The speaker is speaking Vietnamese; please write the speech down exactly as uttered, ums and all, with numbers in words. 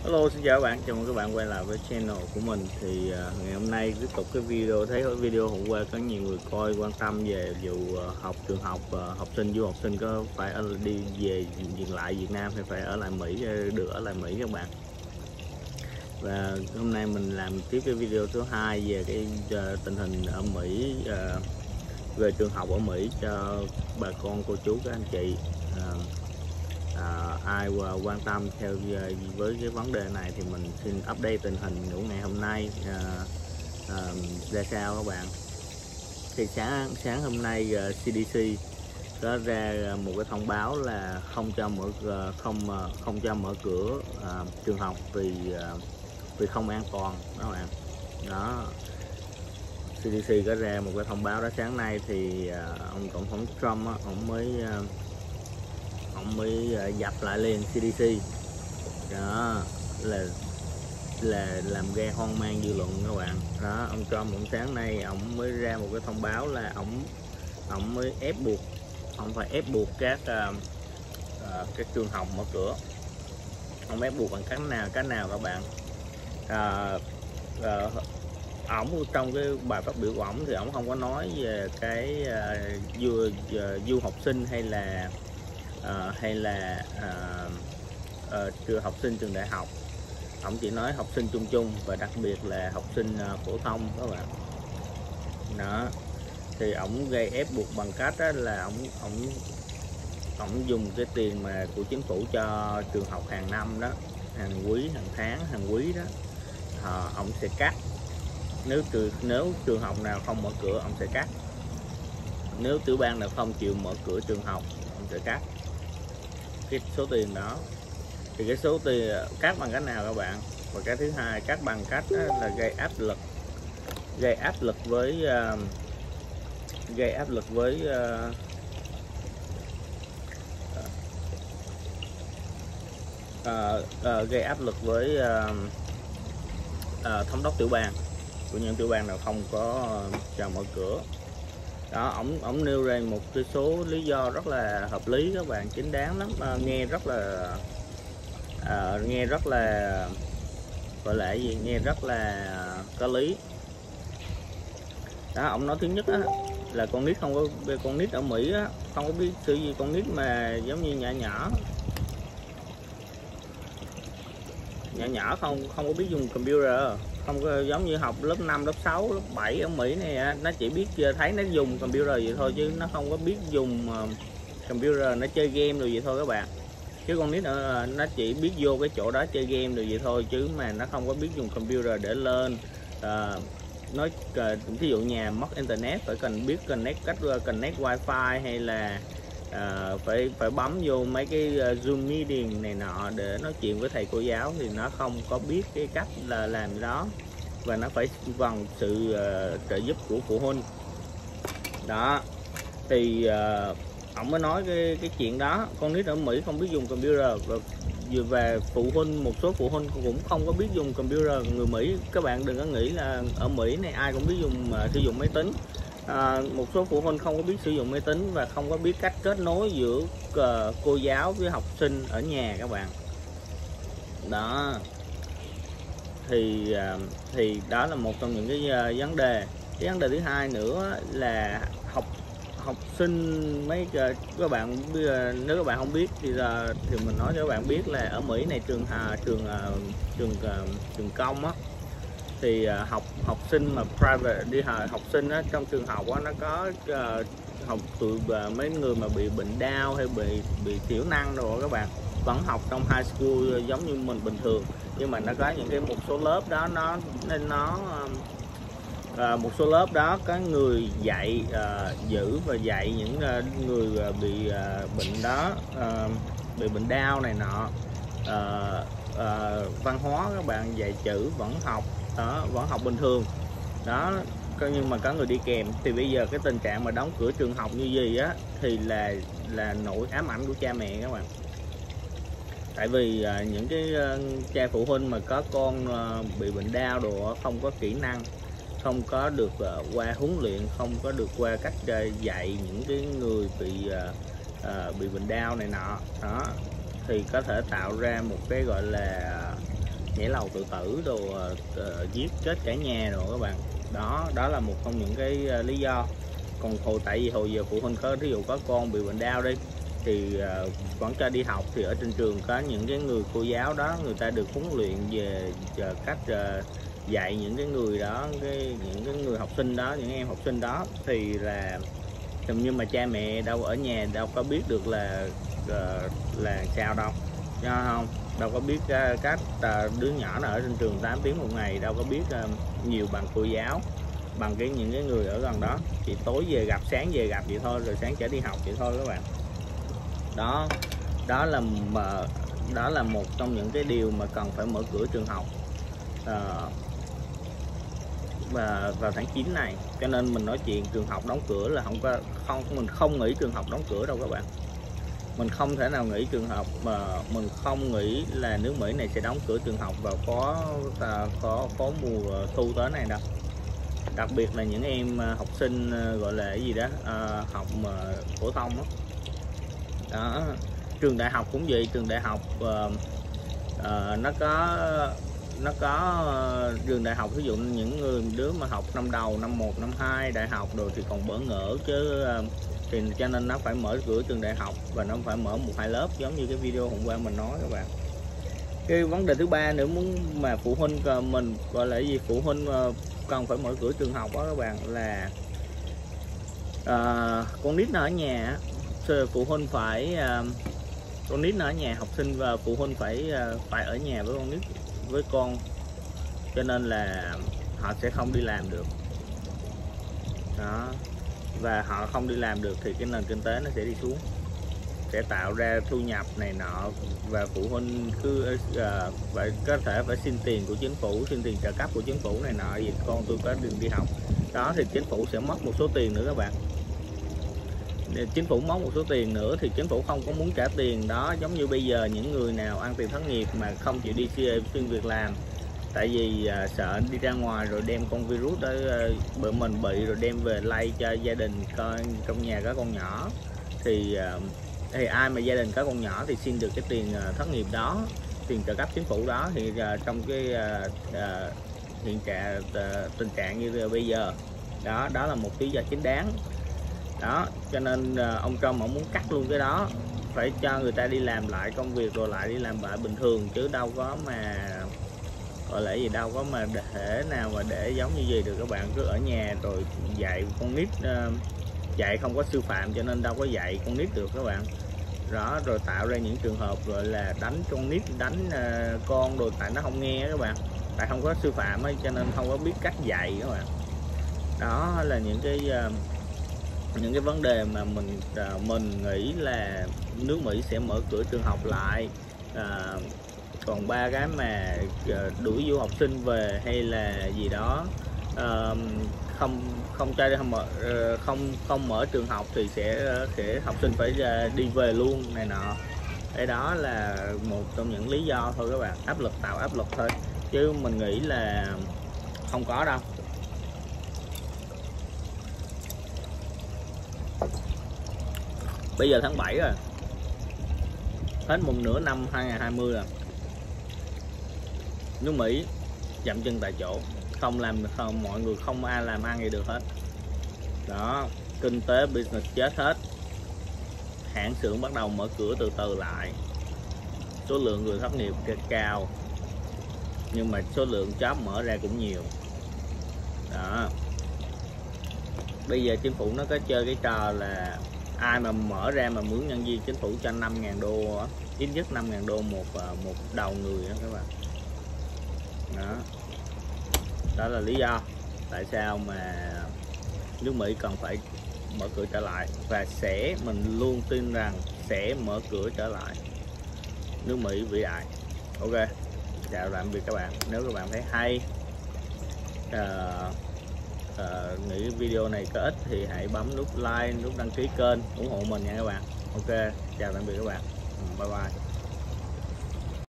Hello, xin chào các bạn, chào mừng các bạn quay lại với channel của mình. Thì uh, ngày hôm nay tiếp tục cái video, thấy video hôm qua có nhiều người coi quan tâm về vụ uh, học trường học, uh, học sinh du học sinh có phải ở, đi về dừng lại Việt Nam hay phải ở lại Mỹ, được ở lại Mỹ các bạn. Và hôm nay mình làm tiếp cái video thứ hai về cái uh, tình hình ở Mỹ, uh, về trường học ở Mỹ cho bà con cô chú các anh chị. Uh, À, ai quan tâm theo với cái vấn đề này thì mình xin update tình hình của ngày hôm nay à, à, ra sao các bạn. Thì sáng sáng hôm nay uh, xê đê xê có ra một cái thông báo là không cho mở không không cho mở cửa à, trường học vì à, vì không an toàn đó các bạn. Đó, xê đê xê có ra một cái thông báo đó sáng nay. Thì à, ông tổng thống Trump á, ông mới à, ông mới dập lại liền xê đê xê. Đó là là làm gây hoang mang dư luận các bạn. Đó, ông Trump ông sáng nay ông mới ra một cái thông báo là ông ông mới ép buộc ông phải ép buộc các uh, uh, các trường học mở cửa. Ông ép buộc bằng cách nào cách nào các bạn. Uh, uh, ổng trong cái bài phát biểu của ổng thì ổng không có nói về cái uh, du, uh, du học sinh hay là Uh, hay là uh, uh, trường học sinh trường đại học. Ông chỉ nói học sinh chung chung và đặc biệt là học sinh uh, phổ thông các bạn. Đó, thì ổng gây ép buộc bằng cách đó là ổng ổng ổng dùng cái tiền mà của chính phủ cho trường học hàng năm đó, hàng quý, hàng tháng, hàng quý đó, uh, ổng sẽ cắt. Nếu trường nếu trường học nào không mở cửa ông sẽ cắt. Nếu tiểu bang nào không chịu mở cửa trường học ông sẽ cắt cái số tiền đó. Thì cái số tiền cắt bằng cách nào các bạn? Và cái thứ hai, cắt bằng cách là gây áp lực gây áp lực với uh, gây áp lực với uh, uh, uh, gây áp lực với uh, uh, thống đốc tiểu bang của những tiểu bang nào không có uh, cho mở cửa. Đó, ổng ổng nêu ra một cái số lý do rất là hợp lý các bạn, chính đáng lắm, à, nghe rất là à, nghe rất là gọi là gì nghe rất là có lý. Đó, ổng nói thứ nhất á, là con nít không có con nít ở Mỹ á, không có biết sự gì. Con nít mà giống như nhỏ nhỏ nhỏ nhỏ không không có biết dùng computer, không có giống như học lớp năm, lớp sáu, lớp bảy ở Mỹ này, nó chỉ biết thấy nó dùng computer vậy thôi chứ nó không có biết dùng computer, nó chơi game rồi vậy thôi các bạn. Chứ con nít nó, nó chỉ biết vô cái chỗ đó chơi game rồi vậy thôi chứ mà nó không có biết dùng computer để lên. À, nói ví dụ nhà mất internet phải cần biết connect cách connect wifi hay là À, phải phải bấm vô mấy cái uh, Zoom meeting này nọ để nói chuyện với thầy cô giáo thì nó không có biết cái cách là làm đó, và nó phải cần sự uh, trợ giúp của phụ huynh. Đó, thì uh, ông mới nói cái cái chuyện đó, con nít ở Mỹ không biết dùng computer, và về phụ huynh, một số phụ huynh cũng không có biết dùng computer. Người Mỹ, các bạn đừng có nghĩ là ở Mỹ này ai cũng biết dùng uh, sử dụng máy tính. À, một số phụ huynh không có biết sử dụng máy tính và không có biết cách kết nối giữa uh, cô giáo với học sinh ở nhà các bạn. Đó, thì uh, thì đó là một trong những cái uh, vấn đề. Cái vấn đề thứ hai nữa là học học sinh mấy uh, các bạn uh, nếu các bạn không biết thì uh, thì mình nói cho các bạn biết là ở Mỹ này trường uh, trường uh, trường uh, trường công á, thì uh, học học sinh mà private đi học, học sinh á, trong trường học á, nó có uh, học tụi uh, mấy người mà bị bệnh đau hay bị bị thiểu năng rồi các bạn vẫn học trong high school giống như mình bình thường, nhưng mà nó có những cái một số lớp đó nó nên nó uh, một số lớp đó có người dạy uh, giữ và dạy những uh, người uh, bị uh, bệnh đó, uh, bị bệnh đau này nọ, uh, uh, văn hóa các bạn, dạy chữ vẫn học. Đó, vẫn học bình thường đó, nhưng mà có người đi kèm. Thì bây giờ cái tình trạng mà đóng cửa trường học như gì á thì là là nỗi ám ảnh của cha mẹ các bạn. Tại vì uh, những cái uh, cha phụ huynh mà có con uh, bị bệnh đau đồ, không có kỹ năng, không có được uh, qua huấn luyện, không có được qua cách uh, dạy những cái người bị uh, uh, bị bệnh đau này nọ đó, thì có thể tạo ra một cái gọi là nhảy lầu tự tử đồ, uh, giết chết cả nhà rồi các bạn. Đó đó là một trong những cái uh, lý do. Còn hồi tại vì hồi giờ phụ huynh có ví dụ có con bị bệnh đau đi thì uh, vẫn cho đi học, thì ở trên trường có những cái người cô giáo đó, người ta được huấn luyện về uh, cách uh, dạy những cái người đó, cái những cái người học sinh đó, những em học sinh đó, thì là nhưng mà cha mẹ đâu ở nhà đâu có biết được là uh, là sao đâu, do không đâu có biết uh, các uh, đứa nhỏ nào ở trên trường tám tiếng một ngày đâu có biết uh, nhiều bằng cô giáo, bằng cái những cái người ở gần đó. Chỉ tối về gặp, sáng về gặp vậy thôi, rồi sáng chở đi học vậy thôi các bạn. Đó đó là mà đó là một trong những cái điều mà cần phải mở cửa trường học uh, và vào tháng chín này. Cho nên mình nói chuyện trường học đóng cửa là không có không mình không nghĩ trường học đóng cửa đâu các bạn. Mình không thể nào nghĩ trường học mà mình không nghĩ là nước Mỹ này sẽ đóng cửa trường học vào có có có mùa thu tới này đâu. Đặc biệt là những em học sinh gọi là cái gì đó à, học mà phổ thông đó. Đó, trường đại học cũng vậy. Trường đại học uh, uh, nó có nó có uh, trường đại học ví dụ những người đứa mà học năm đầu, năm một, năm hai đại học rồi thì còn bỡ ngỡ chứ, uh, thì cho nên nó phải mở cửa trường đại học và nó phải mở một hai lớp giống như cái video hôm qua mình nói các bạn. Cái vấn đề thứ ba nữa muốn mà phụ huynh mình gọi là gì phụ huynh cần phải mở cửa trường học đó các bạn là uh, con nít nó ở nhà, phụ huynh phải uh, con nít nó ở nhà, học sinh và phụ huynh phải uh, phải ở nhà với con nít, với con, cho nên là họ sẽ không đi làm được đó, và họ không đi làm được thì cái nền kinh tế nó sẽ đi xuống, sẽ tạo ra thu nhập này nọ, và phụ huynh cứ uh, phải có thể phải xin tiền của chính phủ, xin tiền trợ cấp của chính phủ này nọ vì con tôi có đường đi học đó, thì chính phủ sẽ mất một số tiền nữa các bạn. Chính phủ mất một số tiền nữa thì chính phủ không có muốn trả tiền đó. Giống như bây giờ những người nào ăn tiền thất nghiệp mà không chịu đi xin việc làm tại vì uh, sợ đi ra ngoài rồi đem con virus đó uh, bởi mình bị rồi đem về lây cho gia đình con, trong nhà có con nhỏ thì uh, thì ai mà gia đình có con nhỏ thì xin được cái tiền uh, thất nghiệp đó, tiền trợ cấp chính phủ đó. Thì uh, trong cái uh, uh, hiện trạng uh, tình trạng như bây giờ đó, đó là một lý do chính đáng đó. Cho nên uh, ông Trump ông muốn cắt luôn cái đó, phải cho người ta đi làm lại công việc rồi lại đi làm lại bình thường, chứ đâu có mà gọi là gì đâu có mà để nào mà để giống như gì được. Các bạn cứ ở nhà rồi dạy con nít, uh, dạy không có sư phạm cho nên đâu có dạy con nít được các bạn đó, rồi tạo ra những trường hợp gọi là đánh con nít, đánh uh, con rồi tại nó không nghe các bạn, tại không có sư phạm ấy, cho nên không có biết cách dạy các bạn. Đó là những cái uh, những cái vấn đề mà mình uh, mình nghĩ là nước Mỹ sẽ mở cửa trường học lại. Uh, còn ba cái mà uh, đuổi du học sinh về hay là gì đó, uh, không không cho không mở không không mở trường học thì sẽ sẽ học sinh phải đi về luôn này nọ. Cái đó là một trong những lý do thôi các bạn, áp lực, tạo áp lực thôi, chứ mình nghĩ là không có đâu. Bây giờ tháng bảy rồi, hết một nửa năm hai nghìn không trăm hai mươi rồi, nước Mỹ dậm chân tại chỗ, không làm được, không mọi người không ai làm ăn gì được hết đó, kinh tế business chết hết, hãng xưởng bắt đầu mở cửa từ từ lại, số lượng người thất nghiệp cao nhưng mà số lượng job mở ra cũng nhiều đó. Bây giờ chính phủ nó có chơi cái trò là ai mà mở ra mà mướn nhân viên, chính phủ cho năm ngàn đô, ít nhất năm ngàn đô một một đầu người đó các bạn đó. Đó là lý do tại sao mà nước Mỹ cần phải mở cửa trở lại, và sẽ mình luôn tin rằng sẽ mở cửa trở lại. Nước Mỹ vĩ đại. Ok, chào tạm biệt các bạn. Nếu các bạn thấy hay, uh, uh, nghĩ video này có ích thì hãy bấm nút like, nút đăng ký kênh ủng hộ mình nha các bạn. Ok, chào tạm biệt các bạn. Bye bye.